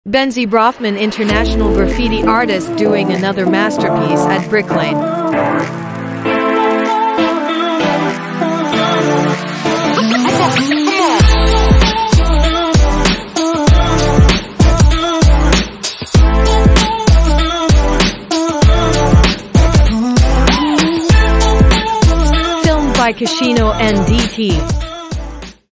Benzie Brofman, international graffiti artist, doing another masterpiece at Brick Lane. Filmed by Cashino and DT.